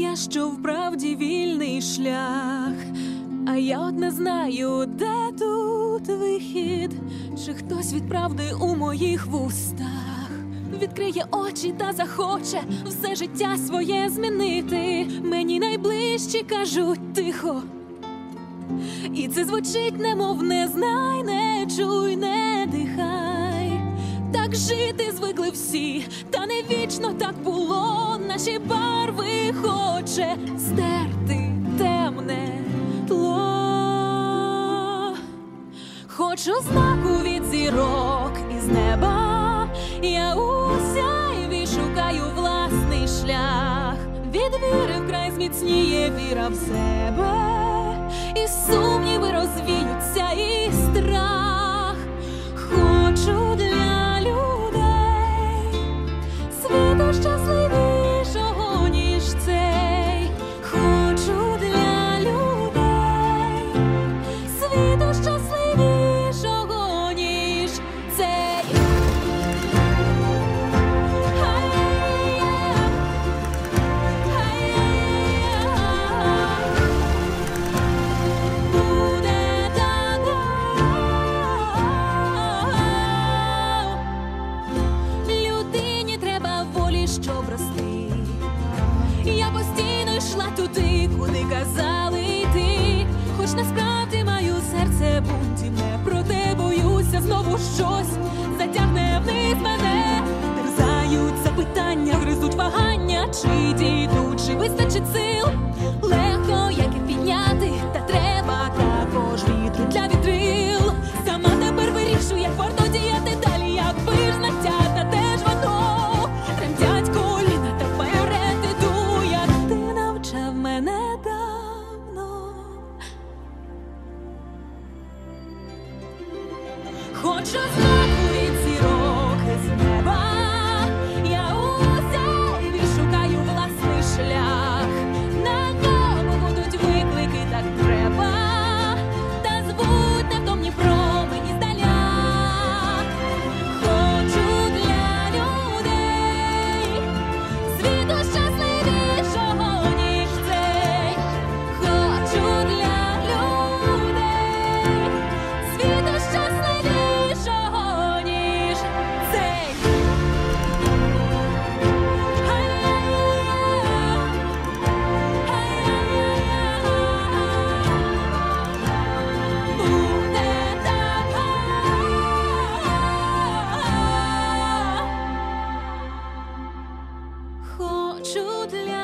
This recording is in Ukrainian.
життя, що вправді вільний шлях. А я от не знаю, де тут вихід, чи хтось від правди у моїх вустах відкриє очі та захоче все життя своє змінити. Мені найближчі кажуть тихо, і це звучить немов не знай, не чуй, не дихай. Так жити звикли всі, та не вічно так було. Наші барви хоче стерти темне тло. Хочу знаку від зірок із неба, я у сяйві шукаю власний шлях. Від віри вкрай зміцніє віра в себе, і сумніви розвіються, і страх. Хочу для людей світу щасливішого, ніж цей. Хочу для людей світу щасливішого, ніж цей. Людині треба волі, щоб рости. Я постійно йшла туди, куди казали йти. Хоч насправді маю серце бунтівне, проте боюся, знову щось затягне вниз мене. Терзають запитання, гризуть вагання, чи дійду, чи вистачить сил. Легко, як і підняти, та треба також вітру для вітрил. Сама тепер вирішую, як варто діяти далі, якби ж натята теж воно. Тремтять коліна, та вперед іду, як ти навчав мене давно. Хочу знаку від зірок із неба, я у сяйві шукаю власний шлях. На ньому будуть виклики, так треба, та звуть невтомні промені здаля. Хочу для людей світу щасливішого, ніж цей. Хочу для людей світу щасливішого, ніж цей. Буде так. Хочу для